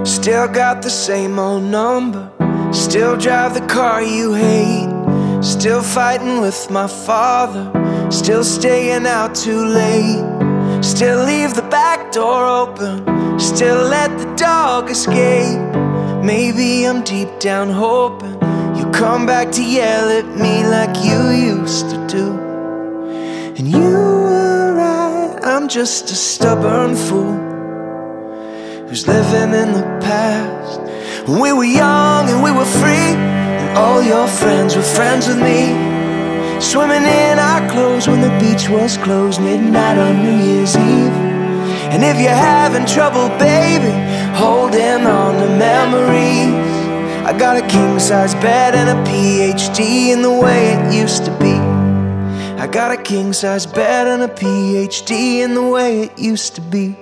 Still got the same old number, still drive the car you hate, still fighting with my father, still staying out too late, still leave the back door open, still let the dog escape. Maybe I'm deep down hoping you'll come back to yell at me like you used to do. And you were right, I'm just a stubborn fool who's living in the past. When we were young and we were free, and all your friends were friends with me, swimming in our clothes when the beach was closed, midnight on New Year's Eve. And if you're having trouble, baby, holding on to memories, I got a king-size bed and a PhD in the way it used to be. I got a king-size bed and a PhD in the way it used to be.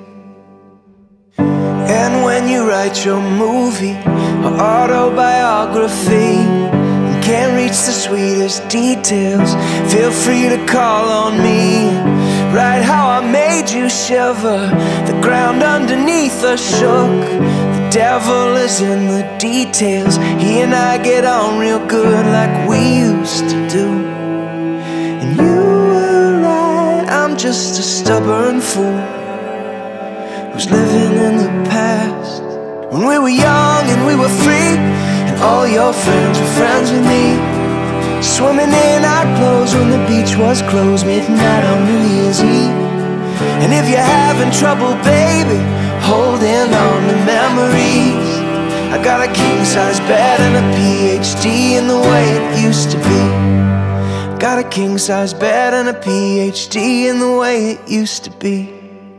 And when you write your movie or autobiography and can't reach the sweetest details, feel free to call on me. Write how I made you shiver, the ground underneath us shook. The devil is in the details, he and I get on real good like we used to do. And you were right, I'm just a stubborn fool who's living in the past. When we were young and we were free, and all your friends were friends with me, swimming in our clothes when the beach was closed, midnight on New Year's Eve. And if you're having trouble, baby, holding on to memories, I got a king-size bed and a PhD in the way it used to be. Got a king-size bed and a PhD in the way it used to be.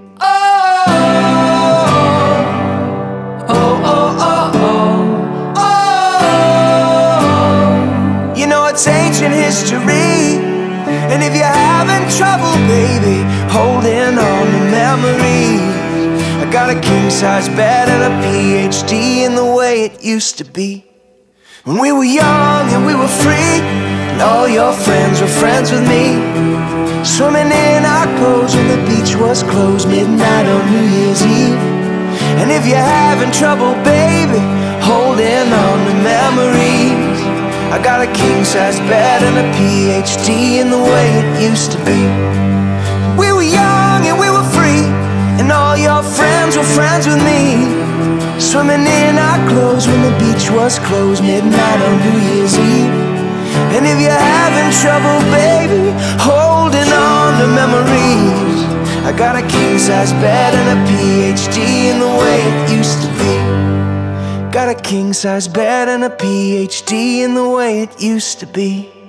It's ancient history. And if you're having trouble, baby, holding on to memories, I got a king-size bed and a PhD in the way it used to be. When we were young and we were free, and all your friends were friends with me, swimming in our clothes when the beach was closed, midnight on New Year's Eve. And if you're having trouble, baby, holding on to memories, I got a king-size bed and a PhD in the way it used to be. We were young and we were free, and all your friends were friends with me, swimming in our clothes when the beach was closed, midnight on New Year's Eve. And if you're having trouble, baby, holding on to memories, I got a king-size bed and a PhD in the way it used to be. Got a king-size bed and a PhD in the way it used to be.